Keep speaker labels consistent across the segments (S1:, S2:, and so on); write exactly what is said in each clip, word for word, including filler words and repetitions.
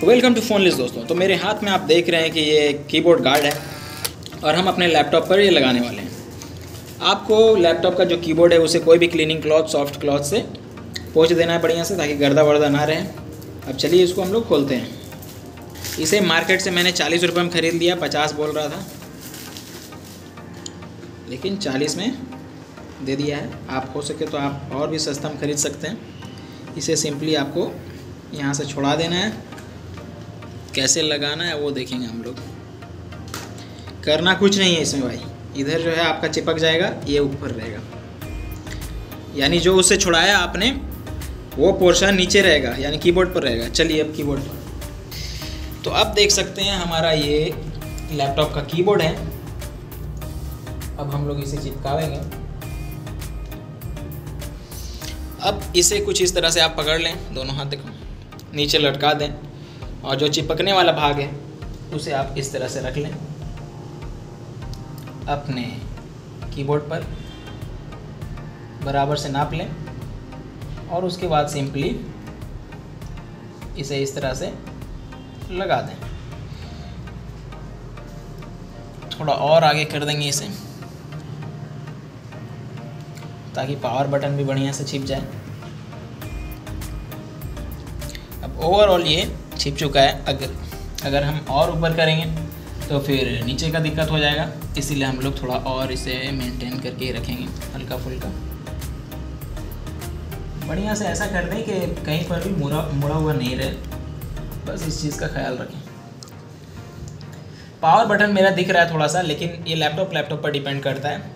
S1: Welcome to फोनलेस दोस्तों। तो मेरे हाथ में आप देख रहे हैं कि ये कीबोर्ड गार्ड है और हम अपने लैपटॉप पर ये लगाने वाले हैं। आपको लैपटॉप का जो कीबोर्ड है उसे कोई भी क्लीनिंग क्लॉथ, सॉफ्ट क्लॉथ से पोंछ देना है बढ़िया से, ताकि गर्दा वर्दा ना रहे। अब चलिए इसको हम लोग खोलते हैं। इसे मार्केट से मैंने चालीस रुपये में ख़रीद लिया, पचास बोल रहा था लेकिन चालीस में दे दिया है। आप हो सके तो आप और भी सस्ता में ख़रीद सकते हैं। इसे सिंपली आपको यहाँ से छुड़ा देना है। कैसे लगाना है वो देखेंगे हम लोग। करना कुछ नहीं है इसमें भाई, इधर जो है आपका चिपक जाएगा, ये ऊपर रहेगा, यानी जो उससे छुड़ाया आपने वो पोर्शन नीचे रहेगा, यानी कीबोर्ड पर रहेगा। चलिए अब कीबोर्ड पर, तो अब देख सकते हैं हमारा ये लैपटॉप का कीबोर्ड है। अब हम लोग इसे चिपकावेंगे। अब इसे कुछ इस तरह से आप पकड़ लें, दोनों हाथ देखो नीचे लटका दें, और जो चिपकने वाला भाग है उसे आप इस तरह से रख लें अपने कीबोर्ड पर, बराबर से नाप लें और उसके बाद सिंपली इसे इस तरह से लगा दें। थोड़ा और आगे कर देंगे इसे, ताकि पावर बटन भी बढ़िया से छिप जाए। अब ओवरऑल ये छिप चुका है। अगर अगर हम और ऊपर करेंगे तो फिर नीचे का दिक्कत हो जाएगा, इसीलिए हम लोग थोड़ा और इसे मेंटेन करके रखेंगे, हल्का फुल्का बढ़िया से ऐसा कर दें कि कहीं पर भी मुड़ा मुड़ा हुआ नहीं रहे। बस इस चीज़ का ख्याल रखें। पावर बटन मेरा दिख रहा है थोड़ा सा, लेकिन ये लैपटॉप लैपटॉप पर डिपेंड करता है।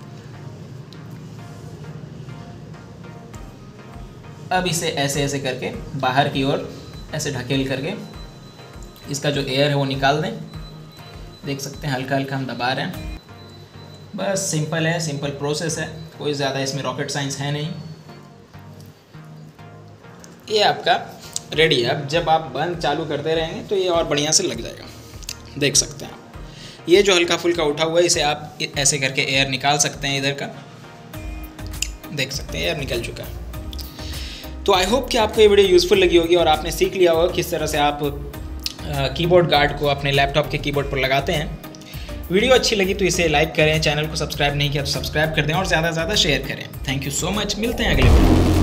S1: अब इसे ऐसे ऐसे करके बाहर की ओर ऐसे ढकेल करके इसका जो एयर है वो निकाल दें। देख सकते हैं हल्का हल्का हम दबा रहे हैं। बस सिंपल है, सिंपल प्रोसेस है, कोई ज़्यादा इसमें रॉकेट साइंस है नहीं। ये आपका रेडी है। अब जब आप बंद चालू करते रहेंगे तो ये और बढ़िया से लग जाएगा। देख सकते हैं आप, ये जो हल्का फुल्का उठा हुआ है इसे आप ऐसे करके एयर निकाल सकते हैं इधर का। देख सकते हैं एयर निकल चुका है। तो आई होप कि आपको ये वीडियो यूज़फुल लगी होगी और आपने सीख लिया होगा किस तरह से आप कीबोर्ड गार्ड को अपने लैपटॉप के कीबोर्ड पर लगाते हैं। वीडियो अच्छी लगी तो इसे लाइक करें, चैनल को सब्सक्राइब नहीं किया तो सब्सक्राइब कर दें और ज़्यादा से ज़्यादा शेयर करें। थैंक यू सो मच, मिलते हैं अगले वीडियो में।